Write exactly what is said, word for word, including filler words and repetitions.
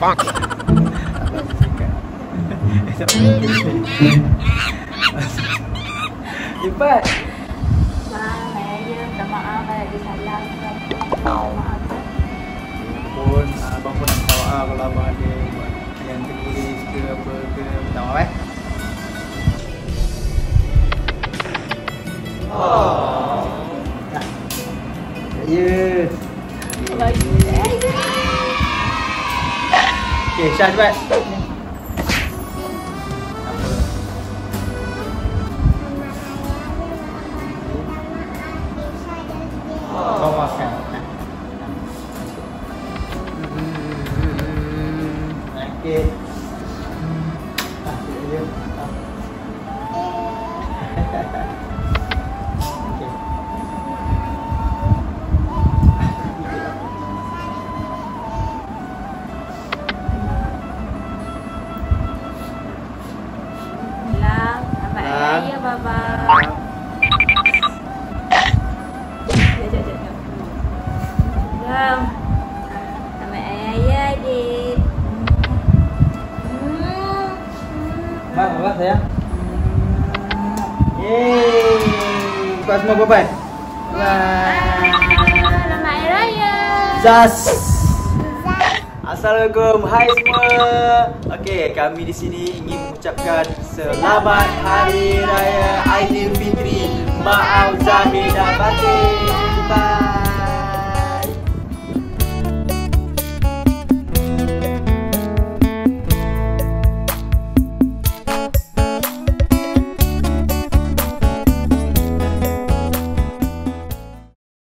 Cepat. Bang, saya minta maaf kalau disalah. Maaf. Pun abang pun nak tahu ah kalau abang ada yang tertulis ke apa ke, minta maaf eh. Oh. Nah. Ya. Bagi saya. Okey, Syah cepat. Kau makan. Okey. Ah, dia. Okey. Lang, abang ayah baba. Lang. Abang ayah dik. Bang, apa sayang? Yeay. Buka semua bye-bye. Bye. Selamat Hari Raya. Zas. Assalamualaikum. Hai semua. Okey, kami di sini ingin mengucapkan selamat Hari Raya Aidilfitri. Maaf zahir dan batin. Bye.